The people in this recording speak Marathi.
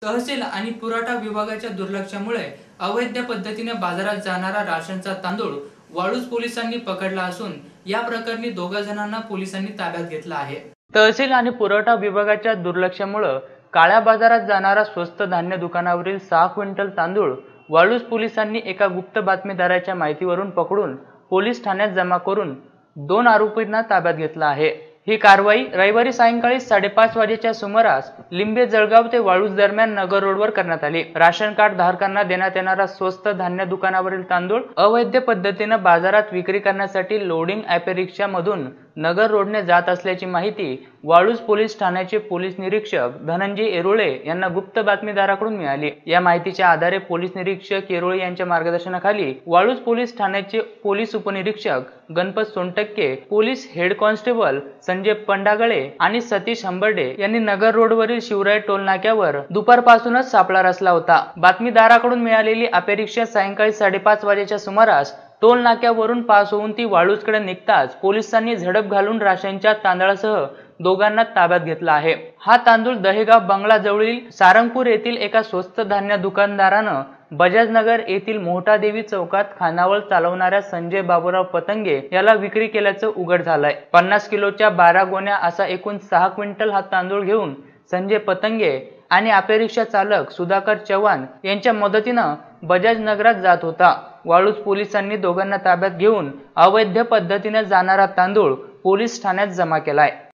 तहसील आणि पुरवठा विभागाच्या दुर्लक्षामुळे अवैध पद्धतीने बाजारात जाणारा राशनचा तांदूळ वाळूज पोलिसांनी पकडला असून या प्रकरणी दोघा जणांना पोलिसांनी ताब्यात घेतला आहे। तहसील आणि पुरवठा विभागाच्या दुर्लक्षामुळे काळ्या बाजारात जाणारा स्वस्त धान्य दुकानावरील 6 क्विंटल तांदूळ वाळूज पोलिसांनी एका गुप्त बातमीदाराच्या माहितीवरून पकडून पोलीस ठाण्यात जमा करून 2 आरोपींना ताब्यात घेतला आहे। ही कारवाई रविवारी सायंकाळी 5:30 वाजेच्या सुमारास लिंबे जळगाव ते वाळूज दरम्यान नगर रोडवर करण्यात आली। राशन कार्ड धारकांना देण्यात येणारा स्वस्त धान्य दुकानावरील तांदूळ अवैध पद्धतीने बाजारात विक्री करण्यासाठी लोडिंग ऑटो रिक्षा मधून नगर रोडने जात असल्याची माहिती वाळूज पोलीस ठाण्याचे पोलीस निरीक्षक धनंजय येरोळे यांना गुप्त बातमीदाराकडून मिळाली। या माहितीच्या आधारे पोलीस निरीक्षक येरोळे यांच्या मार्गदर्शनाखाली वाळूज पोलीस ठाण्याचे पोलीस उपनिरीक्षक Ganpat Sontakke, police head constable Sanjay Pandagale आणि सतीश हंबर्डे यांनी नगर रोडवरील शिवराय टोल नाक्यावर दुपारपासूनच सापळा रचला होता। बातमीदाराकडून मिळालेली ऑटो रिक्षा सायंकाळी 5:30 वाजेच्या सुमारास टोल नाक्यावरून पास होऊन ती वाळूजकडे निघताच पोलिसांनी झडप घालून राशनच्या तांदळासह दोघांना ताब्यात घेतला आहे। हा तांदूळ दहेगाव बंगला जवळील सारंगपूर येथील एका स्वस्त धान्य दुकानदारानं बजाजनगर येथील मोहटादेवी चौकात खानावळ चालवणाऱ्या संजय बाबूराव पतंगे याला विक्री केल्याचं उघड झालंय। 50 किलोच्या 12 गोण्या असा एकूण 6 क्विंटल हा तांदूळ घेऊन संजय पतंगे आणि ऑटो रिक्षा चालक सुधाकर चव्हाण यांच्या मदतीनं बजाज नगरात जात होता। वाळूज पोलिसांनी दोघांना ताब्यात घेऊन अवैध पद्धतीने जाणारा तांदूळ पोलीस ठाण्यात जमा केलाय।